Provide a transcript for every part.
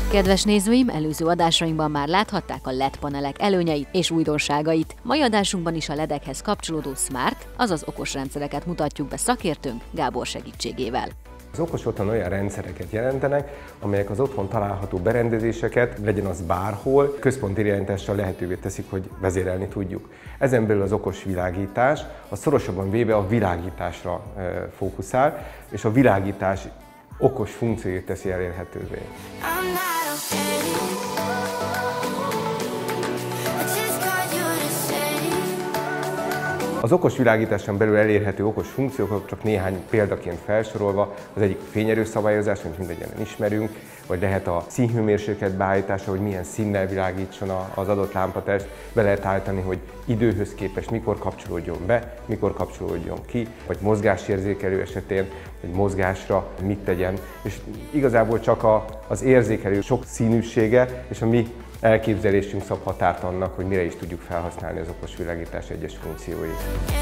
Kedves nézőim, előző adásainkban már láthatták a LED panelek előnyeit és újdonságait. Mai adásunkban is a LED-ekhez kapcsolódó smart, azaz okos rendszereket mutatjuk be szakértőnk Gábor segítségével. Az okos otthon olyan rendszereket jelentenek, amelyek az otthon található berendezéseket, legyen az bárhol, központi irányítással lehetővé teszik, hogy vezérelni tudjuk. Ezen belül az okos világítás, a szorosabban véve a világításra fókuszál, és a világítás okos funkcióit teszi elérhetővé. Az okos világításon belül elérhető okos funkciók, csak néhány példaként felsorolva, az egyik fényerő szabályozás, amit mindegyen ismerünk, vagy lehet a színhőmérséklet beállítása, hogy milyen színnel világítson az adott lámpatest, be lehet állítani, hogy időhöz képest mikor kapcsolódjon be, mikor kapcsolódjon ki, vagy mozgásérzékelő esetén, egy mozgásra mit tegyen, és igazából csak az érzékelő sok színűsége és a mi elképzelésünk szab határt annak, hogy mire is tudjuk felhasználni az okos világítás egyes funkcióit.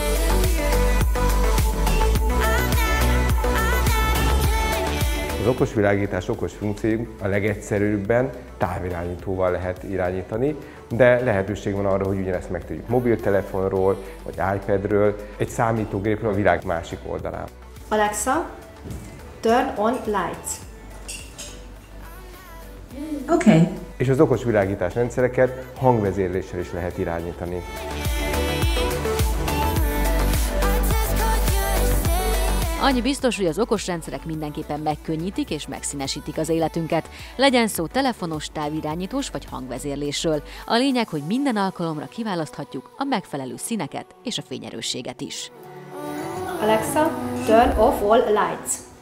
Az okos világítás okos funkciói a legegyszerűbben távirányítóval lehet irányítani, de lehetőség van arra, hogy ugyanezt megtegyük mobiltelefonról, vagy iPadről, egy számítógépről a világ másik oldalán. Alexa, turn on lights. Okay. És az okos világítás rendszereket hangvezérléssel is lehet irányítani. Annyi biztos, hogy az okos rendszerek mindenképpen megkönnyítik és megszínesítik az életünket. Legyen szó telefonos, távirányítós vagy hangvezérlésről. A lényeg, hogy minden alkalomra kiválaszthatjuk a megfelelő színeket és a fényerősséget is. Alexa, turn off all lights.